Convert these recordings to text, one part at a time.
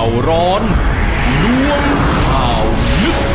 าวร้อนล้วงข่าวลึก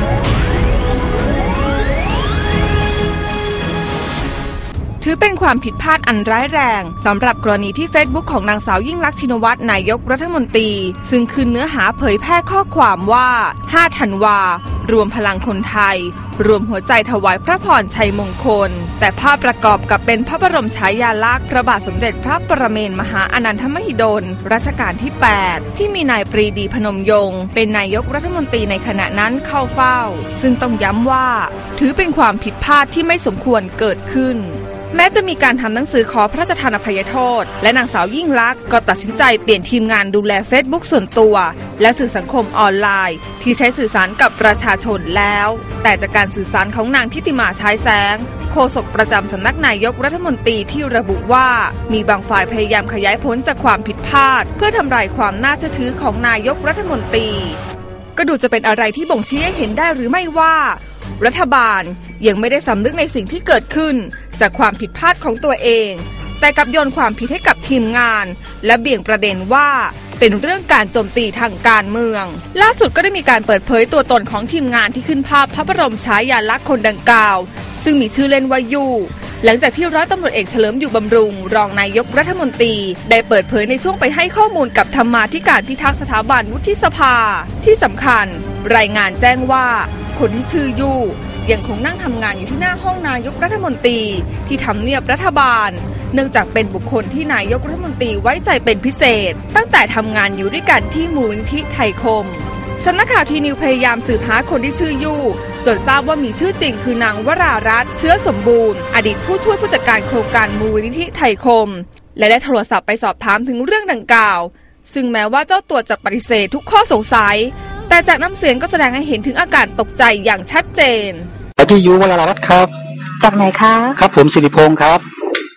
ถือเป็นความผิดพลาดอันร้ายแรงสำหรับกรณีที่ Facebook ของนางสาวยิ่งลักษณ์ชินวัตรนายกรัฐมนตรีซึ่งคืนเนื้อหาเผยแพร่ข้อความว่า5 ธันวารวมพลังคนไทยรวมหัวใจถวายพระพรชัยมงคลแต่ภาพประกอบกับเป็นพระบรมฉายาลักษณ์พระบาทสมเด็จพระปรเมนมหาอนันทมหิดลรัชกาลที่8ที่มีนายปรีดีพนมยงค์เป็นนายกรัฐมนตรีในขณะนั้นเข้าเฝ้าซึ่งต้องย้ำว่าถือเป็นความผิดพลาดที่ไม่สมควรเกิดขึ้นแม้จะมีการทำหนังสือขอพระราชทานอภัยโทษและนางสาวยิ่งลักษณ์ก็ตัดสินใจเปลี่ยนทีมงานดูแล Facebook ส่วนตัวและสื่อสังคมออนไลน์ที่ใช้สื่อสารกับประชาชนแล้วแต่จากการสื่อสารของนางทิติมาฉายแสงโฆษกประจำสำนักนายกรัฐมนตรีที่ระบุว่ามีบางฝ่ายพยายามขยายผลจากความผิดพลาดเพื่อทำลายความน่าเชื่อถือของนายกรัฐมนตรีก็ดูจะเป็นอะไรที่บ่งชี้ให้เห็นได้หรือไม่ว่ารัฐบาลยังไม่ได้สำนึกในสิ่งที่เกิดขึ้นจากความผิดพลาดของตัวเองแต่กลับโยนความผิดให้กับทีมงานและเบี่ยงประเด็นว่าเป็นเรื่องการโจมตีทางการเมืองล่าสุดก็ได้มีการเปิดเผยตัวตนของทีมงานที่ขึ้นภาพพระบรมฉายาลักษณ์คนดังกล่าวซึ่งมีชื่อเล่นว่ายูหลังจากที่ร้อยตำรวจเอกเฉลิมอยู่บำรุงรองนายกรัฐมนตรีได้เปิดเผยในช่วงไปให้ข้อมูลกับธรรมาธิการพิทักษ์สถาบันวุฒิสภาที่สำคัญรายงานแจ้งว่าคนที่ชื่อยูยังคงนั่งทำงานอยู่ที่หน้าห้องนายกรัฐมนตรีที่ทำเนียบรัฐบาลเนื่องจากเป็นบุคคลที่นายกรัฐมนตรีไว้ใจเป็นพิเศษตั้งแต่ทำงานอยู่ด้วยกันที่มูลนิธิไทยคมสำนักข่าวทีนิวพยายามสืบหาคนที่ชื่อยู่จนทราบว่ามีชื่อจริงคือนางวรารัตน์เชื้อสมบูรณ์อดีตผู้ช่วยผู้จัดการโครงการมูลนิธิไทยคมและได้โทรศัพท์ไปสอบถามถึงเรื่องดังกล่าวซึ่งแม้ว่าเจ้าตัวจะปฏิเสธทุกข้อสงสัยแต่จากน้ำเสียงก็แสดงให้เห็นถึงอาการตกใจอย่างชัดเจนพี่ยุวรารัตน์ครับจากไหนคะครับผมสิริพงศ์ครับ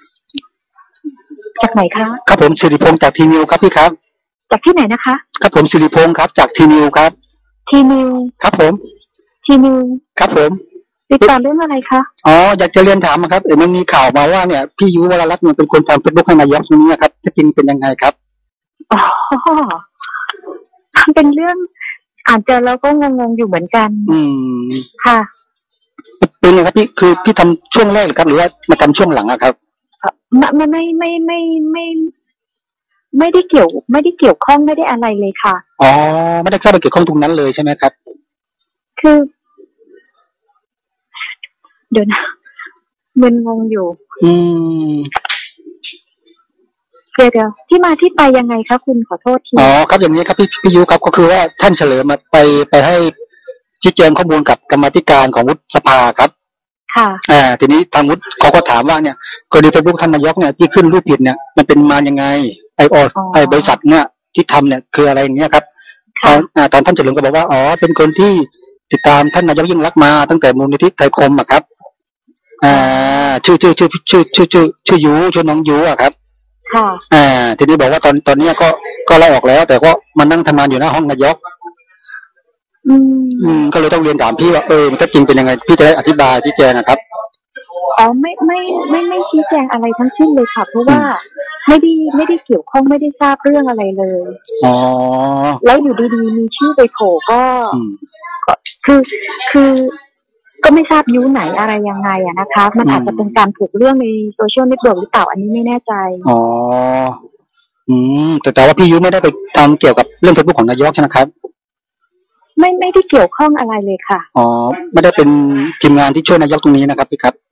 จากไหนคะครับผมสิริพงศ์จากทีนิวครับพี่ครับจากที่ไหนนะคะครับผมสิริพงศ์ครับจากทีนิวครับทีนิวครับผมทีนิวครับผมติดต่อเรื่องอะไรคะอ๋ออยากจะเรียนถามครับมันมีข่าวมาว่าเนี่ยพี่ยุวรารัตน์เนี่ยเป็นคนทำเฟซบุ๊กให้นายกตรงนี้ครับจะจริงเป็นยังไงครับอ๋อเป็นเรื่องอ่านเจอแล้วก็งงๆอยู่เหมือนกันค่ะเป็นไงครับพี่คือพี่ทำช่วงแรกหรือครับหรือว่ามาทำช่วงหลังอะครับไม่ได้เกี่ยวข้องไม่ได้อะไรเลยค่ะอ๋อไม่ได้เข้าไปเกี่ยวข้องตรงนั้นเลยใช่ไหมครับคือเดี๋ยวนะมึนงงอยู่เดี๋ยวที่มาที่ไปยังไงคะคุณขอโทษทีอ๋อครับอย่างนี้ครับพี่ยุครับก็คือว่าท่านเฉลิมมาไปให้ชี้แจงข้อมูลกับกรรมาธิการของวุฒิสภาครับค่ะทีนี้ทางวุฒิเขาก็ถามว่าเนี่ยกรณีเฟซบุ๊กท่านนายกเนี่ยที่ขึ้นรูปผิดเนี่ยมันเป็นมายังไงไอบริษัทเนี่ยที่ทำเนี่ยคืออะไรอย่างเงี้ยครับตอนท่านเฉลิมก็บอกว่าอ๋อเป็นคนที่ติดตามท่านนายกยิ่งลักษณ์มาตั้งแต่มูลนิธิไทยคมอะครับชื่อยูชื่อน้องยูอะครับค่ะทีนี้บอกว่าตอนนี้ก็ลาออกแล้วแต่ก็มานั่งทำงานอยู่หน้าห้องนายกก็เลยต้องเรียนถามพี่ว่ามันจริงเป็นยังไงพี่จะได้อธิบายชี้แจงนะครับอ๋อไม่ชี้แจงอะไรทั้งสิ้นเลยค่ะเพราะว่าไม่ได้เกี่ยวข้องไม่ได้ทราบเรื่องอะไรเลยอ๋อแล้วอยู่ดีๆมีชื่อไปโผล่ก็คือก็ไม่ทราบยุไหนอะไรยังไงอะนะคะมันอาจจะเป็นการผูกเรื่องในโซเชียลเน็ตเวิร์กหรือเปล่าอันนี้ไม่แน่ใจอ๋อแต่ว่าพี่ยุไม่ได้ไปทำเกี่ยวกับเรื่องเฟซบุ๊กของนายกใช่ไหมครับไม่ได้เกี่ยวข้องอะไรเลยค่ะอ๋อไม่ได้เป็นทีมงานที่ช่วยนายกตรงนี้นะครับพี่ครับ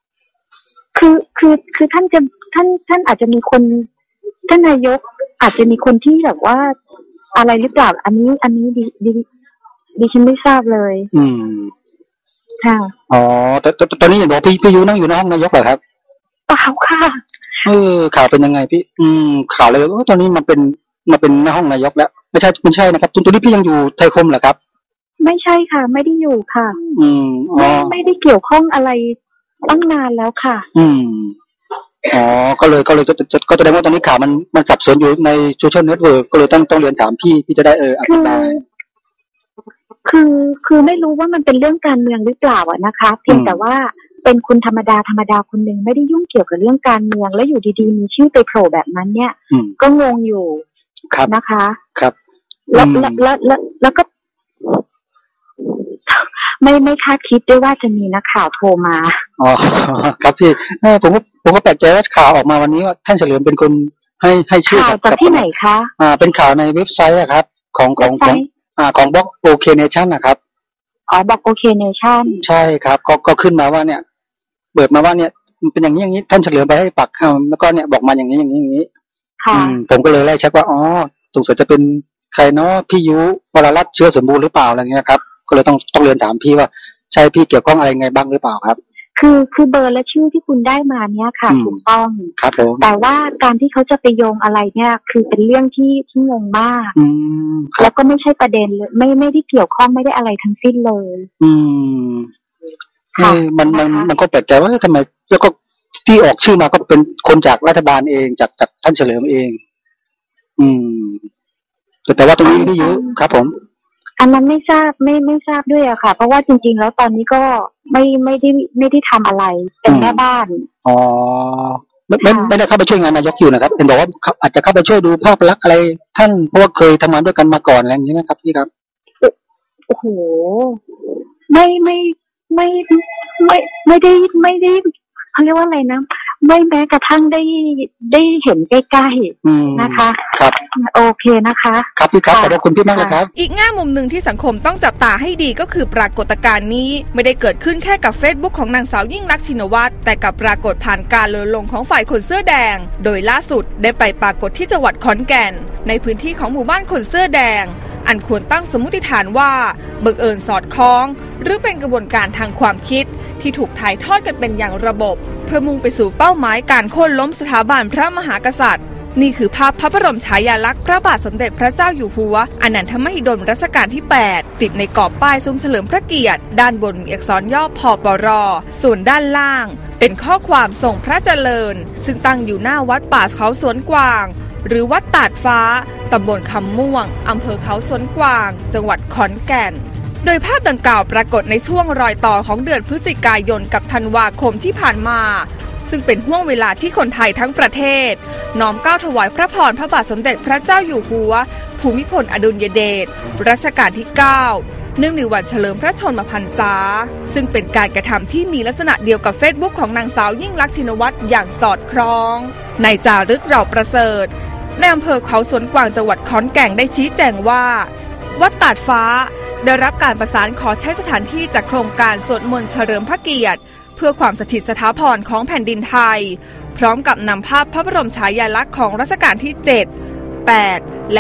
คือท่านอาจจะมีคนท่านนายกอาจจะมีคนที่แบบว่าอะไรหรือเปล่าอันนี้ดิฉันไม่ทราบเลยค่ะอ๋อแต่ตอนนี้เห็นบอกพี่ยุนั่งอยู่ในห้องนายกเหรอครับเปล่าค่ะข่าวเป็นยังไงพี่ข่าวเลยว่าตอนนี้มาเป็นหน้าห้องนายกแล้วไม่ใช่นะครับตอนนี้พี่ยังอยู่ไทยคมเหรอครับไม่ใช่ค่ะไม่ได้อยู่ค่ะไม่ได้เกี่ยวข้องอะไรตั้งนานแล้วค่ะอ๋อก็เลยก็แสดงว่าตอนนี้ข่าวมันสับสนอยู่ในโซเชียลเน็ตเวิร์กก็เลยต้องเรียนถามพี่จะได้อธิบายคือไม่รู้ว่ามันเป็นเรื่องการเมืองหรือเปล่าอะนะคะเพียงแต่ว่าเป็นคนธรรมดาคนหนึ่งไม่ได้ยุ่งเกี่ยวกับเรื่องการเมืองแล้วอยู่ดีๆมีชื่อไปโผล่แบบนั้นเนี่ยก็งงอยู่นะคะครับแล้วก็ไม่คาดคิดด้วยว่าจะมีนักข่าวโทรมาอ๋อครับพี่ผมก็แปลกใจว่าข่าวออกมาวันนี้ว่าท่านเฉลิมเป็นคนให้ชื่อจากที่ไหนคะเป็นข่าวในเว็บไซต์ครับของบล็อกโอเคเนชั่นนะครับบล็อกโอเคเนชั่นใช่ครับก็ขึ้นมาว่าเนี่ยเปิดมาว่าเนี่ยมันเป็นอย่างนี้ท่านเฉลิมไปให้ปักคำแล้วก็เนี่ยบอกมาอย่างนี้ค่ะผมก็เลยไล่เช็คว่าสงสัยจะเป็นใครเนาะพี่ยุวรรัตน์เชื้อสมบูรณ์หรือเปล่าอะไรเงี้ยครับก็เลยต้องเรียนถามพี่ว่าใช่พี่เกี่ยวข้องอะไรไงบ้างหรือเปล่าครับคือเบอร์และชื่อที่คุณได้มาเนี่ยค่ะถูกต้องครับผมแต่ว่าการที่เขาจะไปโยงอะไรเนี่ยคือเป็นเรื่องที่งงมากแล้วก็ไม่ใช่ประเด็นเลยไม่ได้เกี่ยวข้องไม่ได้อะไรทั้งสิ้นเลยค่ะมันก็แปลกใจว่าทำไมแล้วก็ที่ออกชื่อมาก็เป็นคนจากรัฐบาลเองจากท่านเฉลิมเองแต่ว่าตรงนี้ไม่เยอะครับผมอันนั้นไม่ทราบด้วยอะค่ะเพราะว่าจริงๆแล้วตอนนี้ก็ไม่ได้ทำอะไรเป็นแม่บ้านไม่ได้เข้าไปช่วยงานนายกอยู่นะครับเป็นบอกว่าอาจจะเข้าไปช่วยดูภาพลักษณ์อะไรท่านเพราะว่าเคยทำงานด้วยกันมาก่อนอะไรอย่างนี้นะครับพี่ครับโอ้โหไม่ได้เขาเรียกว่าอะไรนะไม่แม้กระทั่งได้เห็นใกล้ๆนะคะครับโอเคนะคะครับพี่ครับขอบคุณพี่มากเลยครับอีกแง่มุมหนึ่งที่สังคมต้องจับตาให้ดีก็คือปรากฏการณ์นี้ไม่ได้เกิดขึ้นแค่กับ Facebook ของนางสาวยิ่งลักษณ์ชินวัตรแต่กับปรากฏผ่านการรณรงค์ของฝ่ายคนเสื้อแดงโดยล่าสุดได้ไปปรากฏที่จังหวัดขอนแก่นในพื้นที่ของหมู่บ้านคนเสื้อแดงอันควรตั้งสมมุติฐานว่าบังเอิญสอดคล้องหรือเป็นกระบวนการทางความคิดที่ถูกถ่ายทอดกันเป็นอย่างระบบเพื่อมุ่งไปสู่เป้าหมายการโค่นล้มสถาบันพระมหากษัตริย์นี่คือภาพพระบรมฉายาลักษณ์พระบาทสมเด็จพระเจ้าอยู่หัวอนันทมหิดลรัชกาลที่8ติดในกรอบป้ายซุ้มเฉลิมพระเกียรติด้านบนมีอักษรย่อพปรส่วนด้านล่างเป็นข้อความทรงพระเจริญซึ่งตั้งอยู่หน้าวัดป่าเขาสวนกวางหรือวัดตาดฟ้าตำบลคำม่วงอำเภอเขาสวนกวางจังหวัดขอนแก่นโดยภาพดังกล่าวปรากฏในช่วงรอยต่อของเดือนพฤศจิกายนกับธันวาคมที่ผ่านมาซึ่งเป็นห่วงเวลาที่คนไทยทั้งประเทศน้อมเกล้าถวายพระพรพระบาทสมเด็จพระเจ้าอยู่หัวภูมิพลอดุลยเดชรัชกาลที่9เนื่องในวันเฉลิมพระชนมพรรษาซึ่งเป็นการกระทำที่มีลักษณะเดียวกับ Facebook ของนางสาวยิ่งลักษณ์ชินวัตรอย่างสอดคล้องนายจารึกเราประเสริฐในอำเภอเขาสวนกวางจังหวัดขอนแก่นได้ชี้แจงว่าวัดตาดฟ้าได้รับการประสานขอใช้สถานที่จากโครงการสวดมนต์เฉลิมพระเกียรติเพื่อความสถิตสถาพรของแผ่นดินไทยพร้อมกับนำภาพพระบรมฉายาลักษณ์ของรัชกาลที่7 8 และ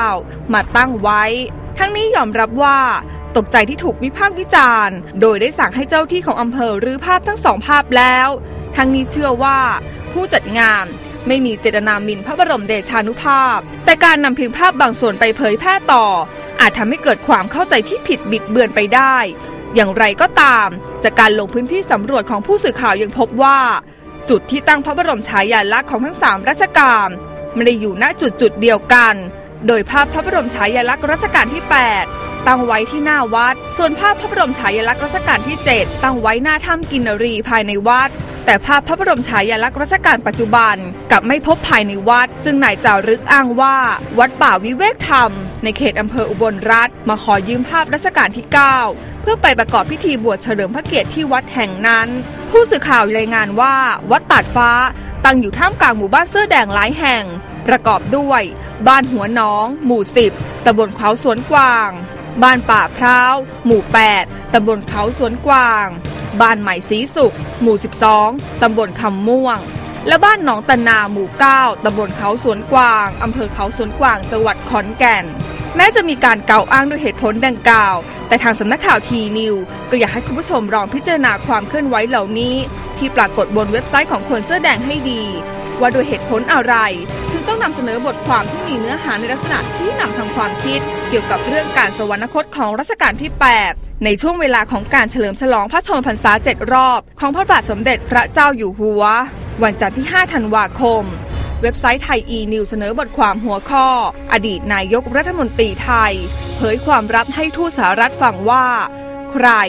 9 มาตั้งไว้ทั้งนี้ยอมรับว่าตกใจที่ถูกวิพากษ์วิจารณ์โดยได้สั่งให้เจ้าที่ของอำเภอรื้อภาพทั้ง2ภาพแล้วทั้งนี้เชื่อว่าผู้จัดงานไม่มีเจตนาหมิ่นพระบรมเดชานุภาพแต่การนำเพียงภาพบางส่วนไปเผยแพร่ต่ออาจทำให้เกิดความเข้าใจที่ผิดบิดเบือนไปได้อย่างไรก็ตามจากการลงพื้นที่สำรวจของผู้สื่อข่าวยังพบว่าจุดที่ตั้งพระบรมฉายาลักษณ์ของทั้ง3รัชกาลไม่ได้อยู่ณจุดเดียวกันโดยภาพพระบรมฉายาลักษณ์รัชกาลที่8ตั้งไว้ที่หน้าวัดส่วนภาพพระบรมฉายาลักษณ์รัชกาลที่7ตั้งไว้หน้าถ้ำกินรีภายในวัดแต่ภาพพระบรมฉายาลักษณ์รัชกาลปัจจุบันกลับไม่พบภายในวัดซึ่งนายจารึกอ้างว่าวัดป่าวิเวกธรรมในเขตอำเภออุบลรัตน์มาขอยืมภาพรัชกาลที่9เพื่อไปประกอบพิธีบวชเฉลิมพระเกียรติที่วัดแห่งนั้นผู้สื่อข่าวรายงานว่าวัดตาดฟ้าตั้งอยู่ท่ามกลางหมู่บ้านเสื้อแดงหลายแห่งประกอบด้วยบ้านหัวน้องหมู่10ตำบลเขาสวนกวางบ้านป่าพร้าวหมู่8ตำบลเขาสวนกวางบ้านใหม่ศรีสุขหมู่12ตำบลคำม่วงและบ้านหนองตะนาหมู่9ตำบลเขาสวนกวางอำเภอเขาสวนกวางจังหวัดขอนแก่นแม้จะมีการกล่าวอ้างด้วยเหตุผลดังกล่าวแต่ทางสำนักข่าวทีนิวก็อยากให้คุณผู้ชมลองพิจารณาความเคลื่อนไหวเหล่านี้ที่ปรากฏบนเว็บไซต์ของคนเสื้อแดงให้ดีว่าโดยเหตุผลอะไรถึงต้องนำเสนอบทความที่มีเนื้อหาในลักษณะที่นำทางความคิดเกี่ยวกับเรื่องการสวรรคตของรัชกาลที่8ในช่วงเวลาของการเฉลิมฉลองพระชนมพรรษา7รอบของพระบาทสมเด็จพระเจ้าอยู่หัววันจันทร์ที่5ธันวาคมเว็บไซต์ไทยนิวเสนอบทความหัวข้ออดีตนายกรัฐมนตรีไทยเผยความลับให้ทูตสหรัฐฟังว่าใครเ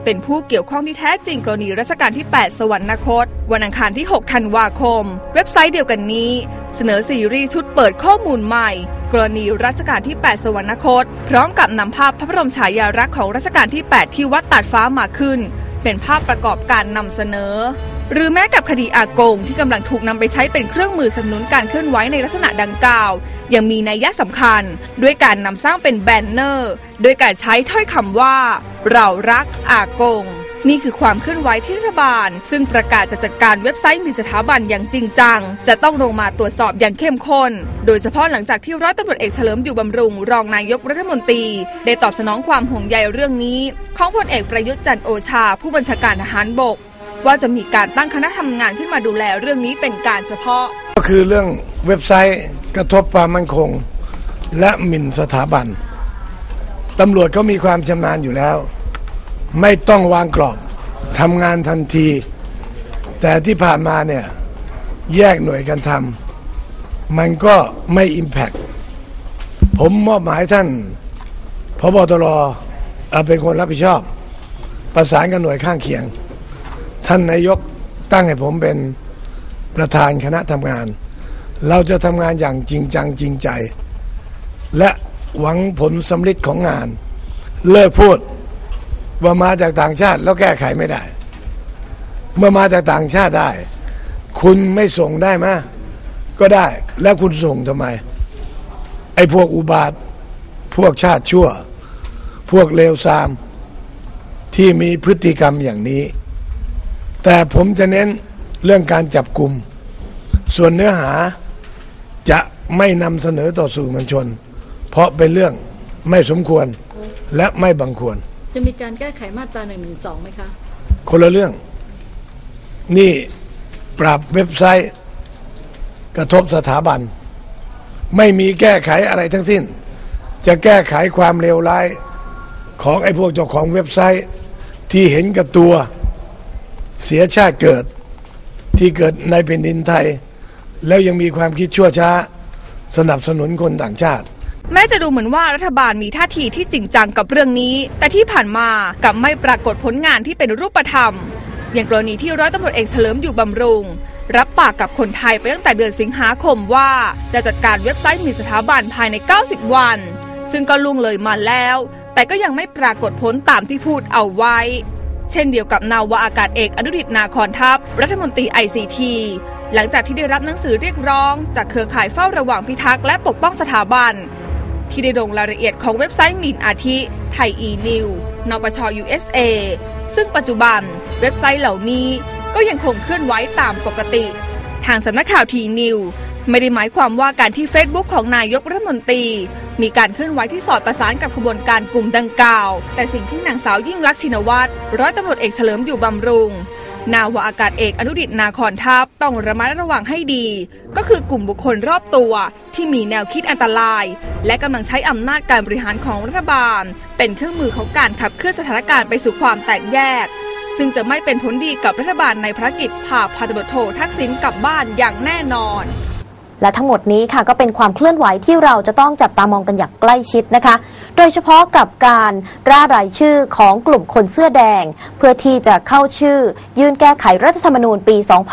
เป็นผู้เกี่ยวข้องที่แท้จริงกรณีรัชกาลที่ 8 สวรรคตวันอังคารที่ 6 ธันวาคมเว็บไซต์เดียวกันนี้เสนอซีรีส์ชุดเปิดข้อมูลใหม่กรณีรัชกาลที่ 8 สวรรคตพร้อมกับนำภาพพระบรมฉายาลักษณ์ของรัชกาลที่ 8 ที่วัดตาดฟ้ามาขึ้นเป็นภาพประกอบการนำเสนอหรือแม้กับคดีอากงที่กำลังถูกนำไปใช้เป็นเครื่องมือสนับสนุนการเคลื่อนไหวในลักษณะดังกล่าวยังมีนัยสำคัญด้วยการนำสร้างเป็นแบนเนอร์โดยการใช้ถ้อยคำว่าเรารักอากงนี่คือความเคลื่อนไหวที่รัฐบาลซึ่งประกาศจะจัดการเว็บไซต์มีสถาบันอย่างจริงจังจะต้องลงมาตรวจสอบอย่างเข้มข้นโดยเฉพาะหลังจากที่ร้อยตำรวจเอกเฉลิมอยู่บำรุงรองนายกรัฐมนตรีได้ตอบสนองความห่วงใยเรื่องนี้ของพลเอกประยุทธ์จันทร์โอชาผู้บัญชาการทหารบกว่าจะมีการตั้งคณะทำงานขึ้นมาดูแลเรื่องนี้เป็นการเฉพาะก็คือเรื่องเว็บไซต์กระทบความมั่นคงและหมิ่นสถาบันตำรวจเขามีความชำนาญอยู่แล้วไม่ต้องวางกรอบทำงานทันทีแต่ที่ผ่านมาเนี่ยแยกหน่วยกันทำมันก็ไม่อิมแพคผมมอบหมายท่านผบ.ตร.เป็นคนรับผิดชอบประสานกับหน่วยข้างเคียงท่านนายกตั้งให้ผมเป็นประธานคณะทำงานเราจะทำงานอย่างจริงจังจริงใจและหวังผลสำลิดของงานเลิกพูดว่ามาจากต่างชาติแล้วแก้ไขไม่ได้เมื่อมาจากต่างชาติได้คุณไม่ส่งได้ไหมก็ได้แล้วคุณส่งทำไมไอ้พวกอุบาทพวกชาติชั่วพวกเลวทรามที่มีพฤติกรรมอย่างนี้แต่ผมจะเน้นเรื่องการจับกุมส่วนเนื้อหาจะไม่นำเสนอต่อสื่อมวลชนเพราะเป็นเรื่องไม่สมควรและไม่บังควรจะมีการแก้ไขมาตรา112ไหมคะคนละเรื่องนี่ปรับเว็บไซต์กระทบสถาบันไม่มีแก้ไขอะไรทั้งสิ้นจะแก้ไขความเลวร้ายของไอ้พวกเจ้าของเว็บไซต์ที่เห็นกับตัวเสียชาติเกิดที่เกิดในแผ่นดินไทยแล้วยังมีความคิดชั่วช้าสนับสนุนคนต่างชาติแม้จะดูเหมือนว่ารัฐบาลมีท่าทีที่จริงจังกับเรื่องนี้แต่ที่ผ่านมากับไม่ปรากฏผลงานที่เป็นรูปธรรมอย่างกรณีที่ร้อยตำรวจเอกเฉลิมอยู่บำรุงรับปากกับคนไทยไปตั้งแต่เดือนสิงหาคมว่าจะจัดการเว็บไซต์มีสถาบันภายใน90วันซึ่งก็ล่วงเลยมาแล้วแต่ก็ยังไม่ปรากฏผลตามที่พูดเอาไว้เช่นเดียวกับนาวาอากาศเอกอนุดิษฐ์นาคอนทัพรัฐมนตรี ICT หลังจากที่ได้รับหนังสือเรียกร้องจากเครือข่ายเฝ้าระวังพิทักษ์และปกป้องสถาบันที่ได้ลงรายละเอียดของเว็บไซต์หมิ่นอาทิไทย e-News นปช USA ซึ่งปัจจุบันเว็บไซต์เหล่านี้ก็ยังคงเคลื่อนไหวตามปกติทางสำนักข่าวทีนิวไม่ได้หมายความว่าการที่ Facebook ของนายกรัฐมนตรีมีการเคลื่อนไหวที่สอดประสานกับขบวนการกลุ่มดังกล่าวแต่สิ่งที่นางสาวยิ่งลักษณ์ชินวัตรร้อยตำรวจเอกเฉลิมอยู่บำรุงนาวาอากาศเอกอนุดิษฐ์นาคอนทัพต้องระมัดระวังให้ดีก็คือกลุ่มบุคคลรอบตัวที่มีแนวคิดอันตรายและกำลังใช้อำนาจการบริหารของรัฐบาลเป็นเครื่องมือของการขับเคลื่อนสถานการณ์ไปสู่ความแตกแยกซึ่งจะไม่เป็นผลดีกับรัฐบาลในภารกิจพาพันตำรวจโททักษิณกลับบ้านอย่างแน่นอนและทั้งหมดนี้ค่ะก็เป็นความเคลื่อนไหวที่เราจะต้องจับตามองกันอย่างใกล้ชิดนะคะโดยเฉพาะกับการร่ารายชื่อของกลุ่มคนเสื้อแดงเพื่อที่จะเข้าชื่อยื่นแก้ไขรัฐธรรมนูญปี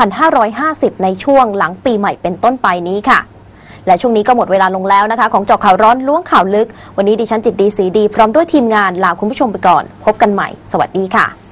2550 ในช่วงหลังปีใหม่เป็นต้นไปนี้ค่ะและช่วงนี้ก็หมดเวลาลงแล้วนะคะของเจาะข่าวร้อนล้วงข่าวลึกวันนี้ดิฉันจิตดีศรีดีพร้อมด้วยทีมงานลาคุณผู้ชมไปก่อนพบกันใหม่สวัสดีค่ะ